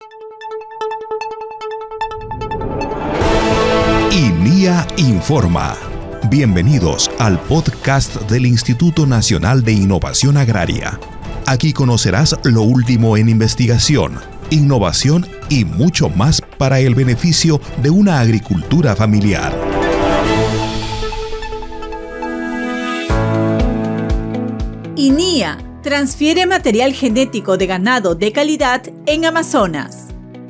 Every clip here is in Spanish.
INIA Informa. Bienvenidos al podcast del Instituto Nacional de Innovación Agraria. Aquí conocerás lo último en investigación, innovación y mucho más para el beneficio de una agricultura familiar. INIA transfiere material genético de ganado de calidad en Amazonas.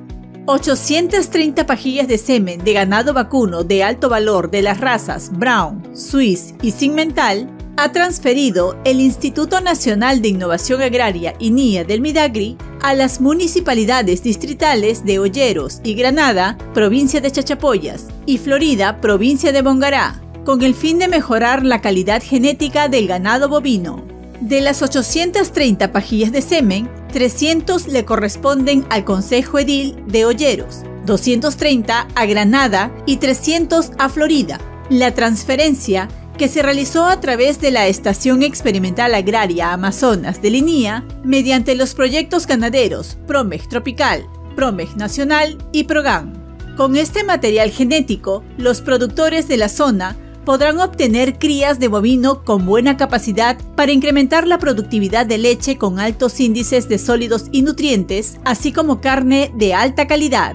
830 pajillas de semen de ganado vacuno de alto valor de las razas Brown, Swiss y Simmental ha transferido el Instituto Nacional de Innovación Agraria INIA del Midagri a las municipalidades distritales de Olleros y Granada, provincia de Chachapoyas, y Florida, provincia de Bongará, con el fin de mejorar la calidad genética del ganado bovino. De las 830 pajillas de semen, 300 le corresponden al Concejo Edil de Olleros, 230 a Granada y 300 a Florida. La transferencia, que se realizó a través de la Estación Experimental Agraria Amazonas del INIA, mediante los proyectos ganaderos PROMEG Tropical, PROMEG Nacional y PROGAN. Con este material genético, los productores de la zona podrán obtener crías de bovino con buena capacidad para incrementar la productividad de leche con altos índices de sólidos y nutrientes, así como carne de alta calidad.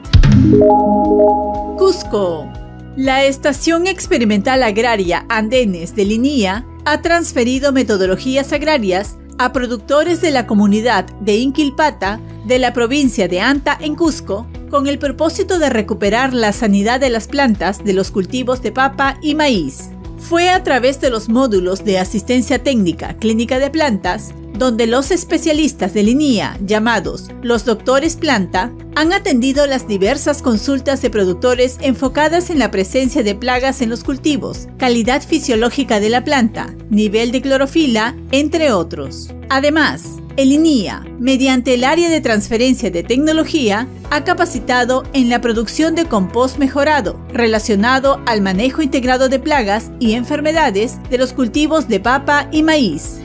Cusco. La Estación Experimental Agraria Andenes del INIA ha transferido metodologías agrarias a productores de la comunidad de Inquilpata de la provincia de Anta en Cusco, con el propósito de recuperar la sanidad de las plantas de los cultivos de papa y maíz. Fue a través de los módulos de asistencia técnica clínica de plantas, donde los especialistas del INIA, llamados los doctores planta, han atendido las diversas consultas de productores enfocadas en la presencia de plagas en los cultivos, calidad fisiológica de la planta, nivel de clorofila, entre otros. Además, el INIA, mediante el área de transferencia de tecnología, ha capacitado en la producción de compost mejorado, relacionado al manejo integrado de plagas y enfermedades de los cultivos de papa y maíz.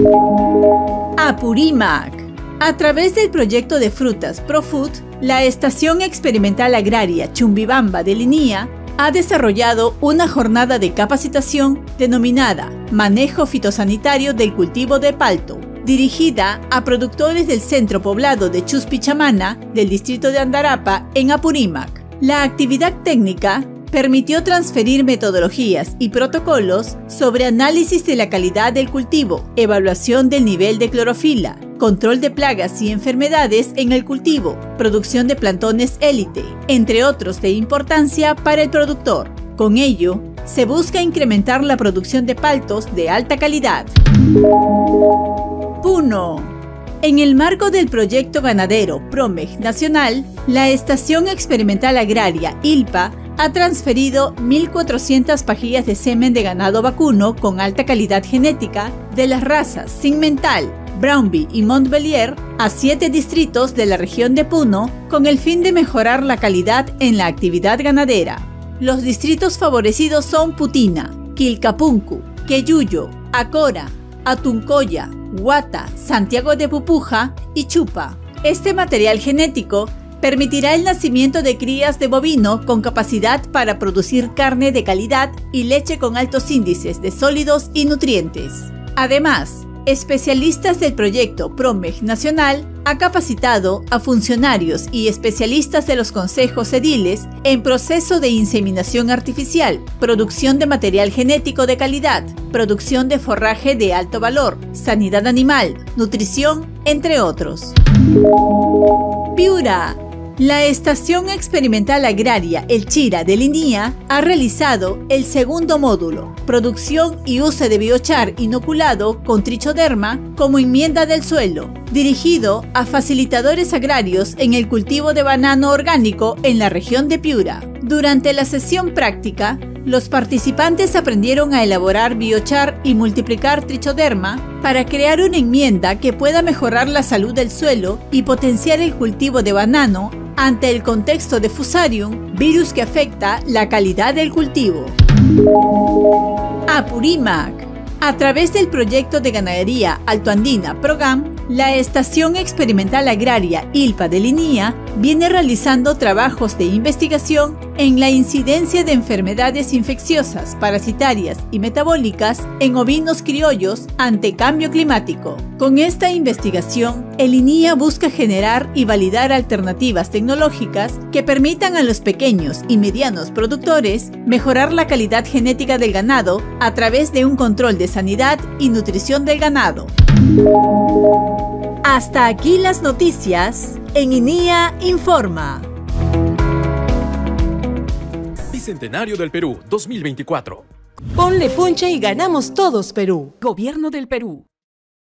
Apurímac. A través del proyecto de frutas ProFood, la Estación Experimental Agraria Chumbibamba del INIA ha desarrollado una jornada de capacitación denominada Manejo Fitosanitario del Cultivo de Palto, dirigida a productores del centro poblado de Chuspichamana, del distrito de Andarapa, en Apurímac. La actividad técnica permitió transferir metodologías y protocolos sobre análisis de la calidad del cultivo, evaluación del nivel de clorofila, control de plagas y enfermedades en el cultivo, producción de plantones élite, entre otros de importancia para el productor. Con ello, se busca incrementar la producción de paltos de alta calidad. Puno. En el marco del proyecto ganadero PROMEG Nacional, la Estación Experimental Agraria ILPA ha transferido 1.400 pajillas de semen de ganado vacuno con alta calidad genética de las razas Simmental, Brownbee y Montbelier a 7 distritos de la región de Puno con el fin de mejorar la calidad en la actividad ganadera. Los distritos favorecidos son Putina, Quilcapuncu, Queyuyo, Acora, Atuncoya, Huata, Santiago de Pupuja y Chupa. Este material genético permitirá el nacimiento de crías de bovino con capacidad para producir carne de calidad y leche con altos índices de sólidos y nutrientes. Además, especialistas del proyecto PROMEG Nacional ha capacitado a funcionarios y especialistas de los consejos ediles en proceso de inseminación artificial, producción de material genético de calidad, producción de forraje de alto valor, sanidad animal, nutrición, entre otros. Piura. La Estación Experimental Agraria El Chira del INIA ha realizado el segundo módulo, producción y uso de biochar inoculado con trichoderma como enmienda del suelo, dirigido a facilitadores agrarios en el cultivo de banano orgánico en la región de Piura. Durante la sesión práctica, los participantes aprendieron a elaborar biochar y multiplicar trichoderma para crear una enmienda que pueda mejorar la salud del suelo y potenciar el cultivo de banano ante el contexto de Fusarium, virus que afecta la calidad del cultivo. Apurímac. A través del proyecto de ganadería altoandina PROGAM, la Estación Experimental Agraria ILPA del INIA viene realizando trabajos de investigación en la incidencia de enfermedades infecciosas, parasitarias y metabólicas en ovinos criollos ante cambio climático. Con esta investigación, el INIA busca generar y validar alternativas tecnológicas que permitan a los pequeños y medianos productores mejorar la calidad genética del ganado a través de un control de sanidad y nutrición del ganado. Hasta aquí las noticias en INIA Informa. Bicentenario del Perú 2024. Ponle punche y ganamos todos, Perú. Gobierno del Perú.